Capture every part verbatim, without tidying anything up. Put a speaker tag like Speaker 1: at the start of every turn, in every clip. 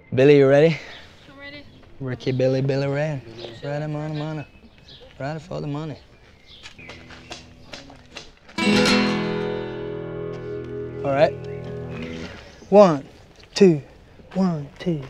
Speaker 1: Billy, you ready?
Speaker 2: I'm ready.
Speaker 1: Ricky, Billy, Billy Ray. Ready, money, money. Ready for the money. All right. One, two, one, two.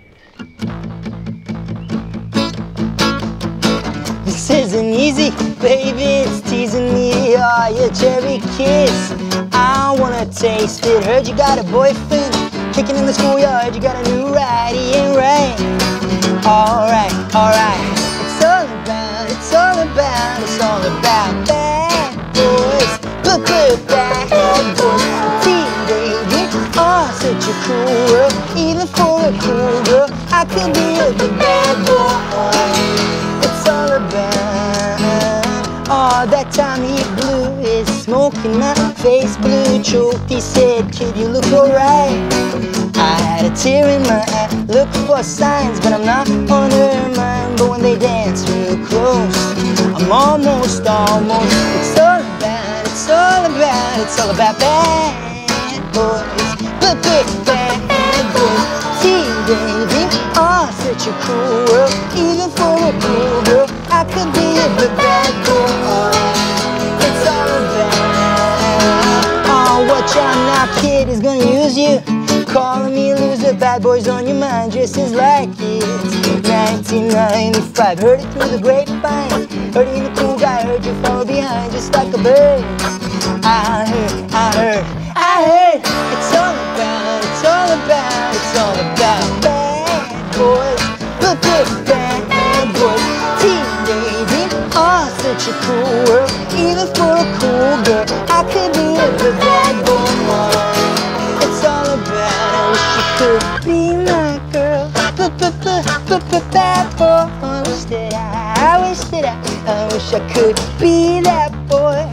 Speaker 1: This isn't easy, baby, it's teasing me. Oh, your cherry kiss, I wanna taste it. Heard you got a boyfriend, kicking in the schoolyard. You got a new ride, he ain't right. Alright, alright. It's all about, it's all about, it's all about bad boys. Look good, bad boys. See, baby, oh, such a cool world. Even for a cool girl, I could be a good bad boy. It's all about, oh, that time he blew his smoke in my face, blue choked. He said, kid, you look alright. I had a tear in my eye, looking for signs, but I'm not on her mind. But when they dance real close, I'm almost, almost. It's all about, it's all about, it's all about bad boys. But big bad boys. See, baby, oh, such a cool world. Even for a cool girl, I could be a big bad boy. It's all about, oh, watch out now, kid is gonna use you. Calling me a loser, bad boys on your mind, dresses like it's nineteen ninety-five. Heard it through the grapevine, heard you the cool guy, heard you follow behind just like a bird. I heard, I heard, I heard. It's all about, it's all about, it's all about bad boys. Look good, bad boys. Teen baby, oh, such a cool world. Even for a cool girl, I could be a good bad boy. It's all about, I wish you could be my girl. Bad boy, I wish that I, I wish that I, I wish I could be that boy.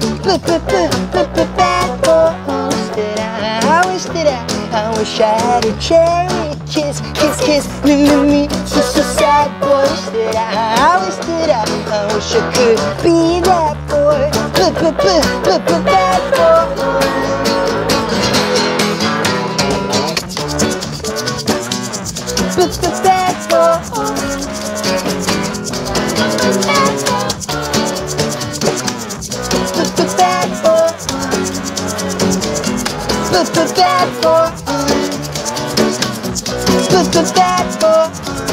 Speaker 1: Bad boy, I wish that I, I wish that I, I wish I had a cherry kiss, kiss, kiss, me, me, me. So, so sad boy, wish that I, I wish that I, I wish I could be that boy. Bad boy. But the bad boy. But the bad boy. But the bad boy. But the bad boy.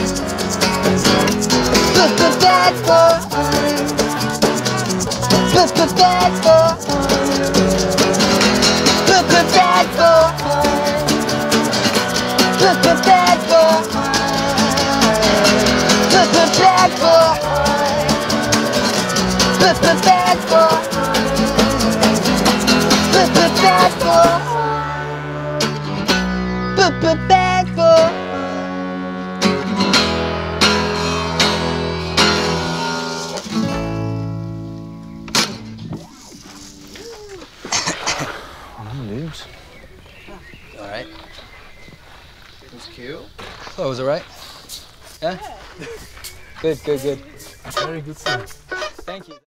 Speaker 1: But the bad boy. But the bad boy. But the bad boy. But the bad boy. But the bad boy. But the bad boy. But the bad boy. But the bad boy.
Speaker 3: Oh, dudes.
Speaker 1: All right.
Speaker 3: It was cute.
Speaker 1: Oh, was it right? Yeah? Good, good, good.
Speaker 3: Very good song.
Speaker 1: Thank you.